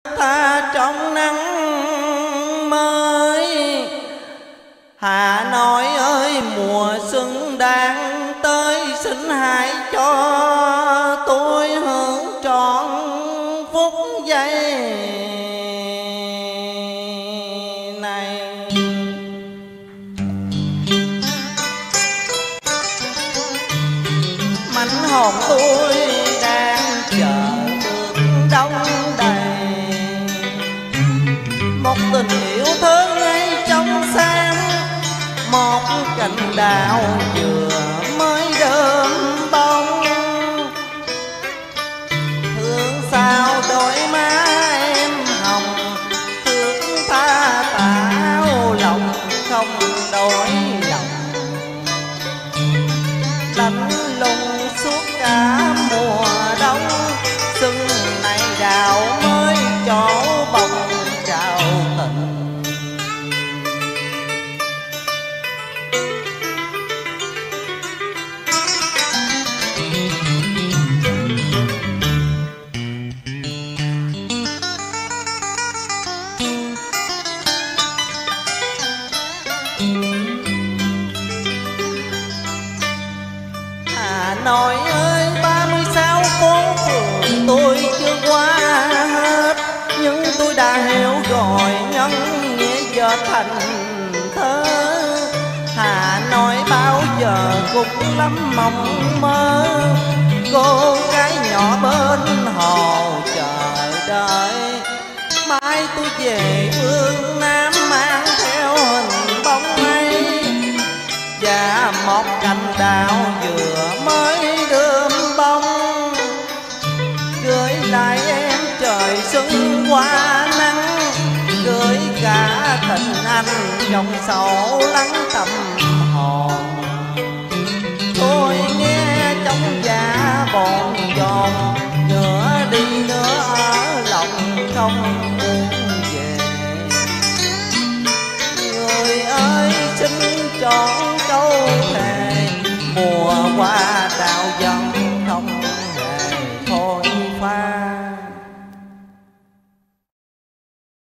tha trong nắng mới. Hà Nội ơi mùa xuân đang tới, xin hãy cho tôi hưởng trọn phút giây này. Mảnh hồn tôi đang chờ được đông đầy, một tình yêu thơ ngây trong sáng, một cành đào vừa mới đơm bông. Thương sao đôi má em hồng, thương tha tảo lòng không đổi lòng. Lạnh lùng suốt cả mùa đông, xuân này đào mới chỗ bông chào tình. Hà Nội ơi 36 phố phường tôi chưa qua hết, nhưng tôi đã hiểu rồi nhân nghĩa giờ thành thơ. Hà Nội bao giờ cũng lắm mộng mơ, cô gái nhỏ bên hồ chờ đợi. Mai tôi về phương Nam mang theo hình bóng ấy, và một cành đào vừa mới đơm bông. Gửi lại em trời xuân qua nắng, gửi cả tình anh trong sầu lắng tâm hồn. Tôi nghe trong dạ bồn chồn, nửa đi nửa ở lòng không muốn về. Người ơi xin chọn câu thề, mùa